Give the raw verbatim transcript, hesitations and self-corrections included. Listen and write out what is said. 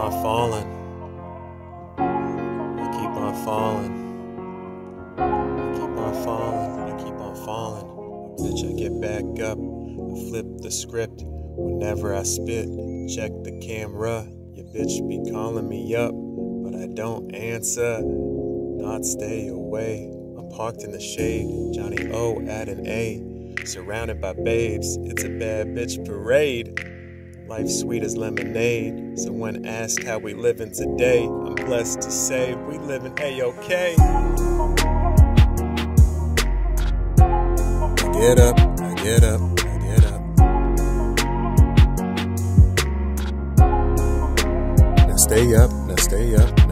on falling. I keep on falling. I keep on falling. I keep on falling. Bitch, I get back up. I flip the script whenever I spit. Check the camera. Your bitch be calling me up, but I don't answer. Not stay away. I'm parked in the shade. Johnny O at an A. Surrounded by babes. It's a bad bitch parade. Life sweet as lemonade. So when asked how we living today, I'm blessed to say we living A-OK. I get up, I get up, I get up. Now stay up, now stay up.